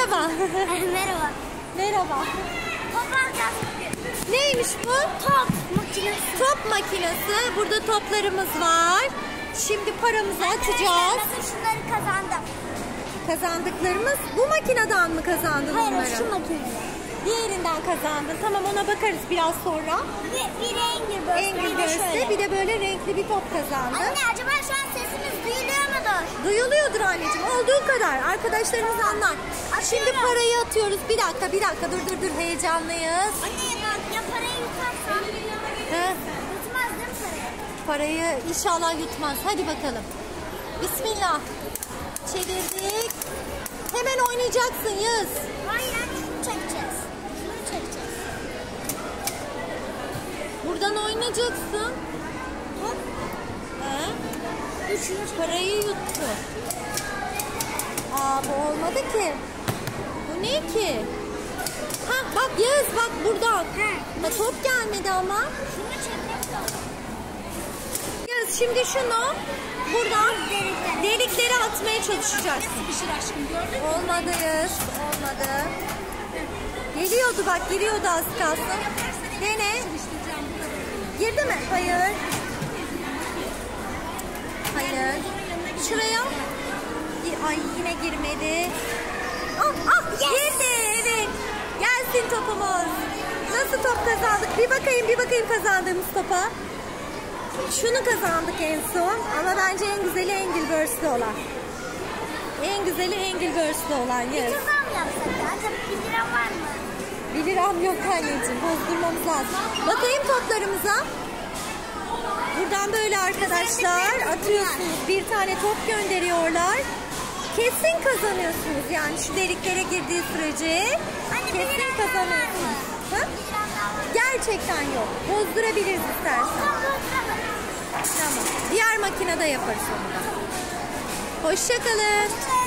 Merhaba. Merhaba. Merhaba. Top alacağız. Neymiş bu? Top makinesi. Top makinesi. Burada toplarımız var. Şimdi paramızı atacağız. Bakın şunları kazandım. Kazandıklarımız bu makineden mi kazandın onları? Hayır, şu makinede. Diğerinden kazandın. Tamam, ona bakarız biraz sonra. Bir Angry Birds, bir de böyle renkli bir top kazandın. Anne, acaba şu an sesimiz duyuluyor mudur? Duyuluyordur anneciğim. Olduğu kadar. Arkadaşlarımız anlar. Şimdi parayı atıyoruz. Bir dakika. Dur. Heyecanlıyız. Anne, ya parayı yutarsam? Yutmaz değil mi parayı? Parayı inşallah yutmaz. Hadi bakalım. Bismillah. Çevirdik. Hemen oynayacaksın Yağız. Hayır, şunu çekeceğiz. Buradan oynayacaksın. Hop. Parayı yuttu. Bu olmadı ki. Bu ne ki? Bak Yağız, bak buradan. Top gelmedi ama. Şunu çekmek lazım. Yağız, şimdi şunu buradan deliklere atmaya çalışacaksın. Sıkışır aşkım, gördün mü? Olmadı Yağız. Olmadı. Geliyordu bak, giriyordu az kalsın. Dene. Girdi mi? Hayır. Şuraya. Ay, yine girmedi. Girdi. Evet. Gelsin topumuz. Nasıl top kazandık? Bir bakayım kazandığımız topa. Şunu kazandık en son. Ama bence en güzeli Angry Birds'li olan. En güzeli Angry Birds'li olan. Bir kazan mı yapsak ya? Acaba 1 liram var mı? 1 liram yok anneciğim. Bozdurmamız lazım. Bakayım toplarımıza. Buradan böyle arkadaşlar atıyorsunuz. Bir tane top gönderiyorlar. Kesin kazanıyorsunuz. Yani şu deliklere girdiği sürece kesin kazanıyorsunuz. Gerçekten yok. Bozdurabiliriz istersen. Tamam. Diğer makinede yaparız onu da. Hoşça kalın.